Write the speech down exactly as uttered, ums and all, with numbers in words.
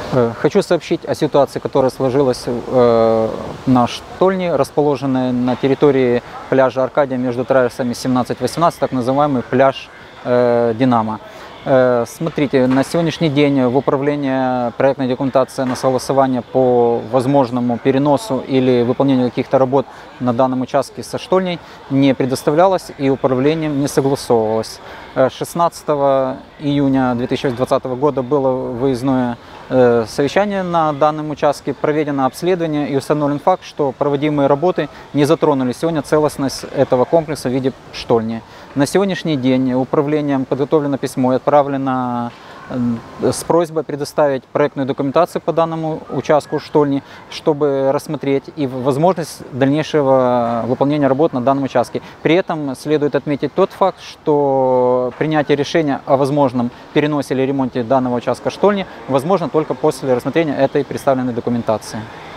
Хочу сообщить о ситуации, которая сложилась на штольне, расположенной на территории пляжа Аркадия между траверсами семнадцать восемнадцать, так называемый пляж Динамо. Смотрите, на сегодняшний день в управлении проектной документации на согласование по возможному переносу или выполнению каких-то работ на данном участке со штольней не предоставлялось и управлением не согласовывалось. шестнадцатого июня две тысячи двадцатого года было выездное совещание на данном участке, проведено обследование и установлен факт, что проводимые работы не затронули сегодня целостность этого комплекса в виде штольни. На сегодняшний день управлением подготовлено письмо и отправлено с просьбой предоставить проектную документацию по данному участку штольни, чтобы рассмотреть и возможность дальнейшего выполнения работ на данном участке. При этом следует отметить тот факт, что принятие решения о возможном переносе или ремонте данного участка штольни возможно только после рассмотрения этой представленной документации.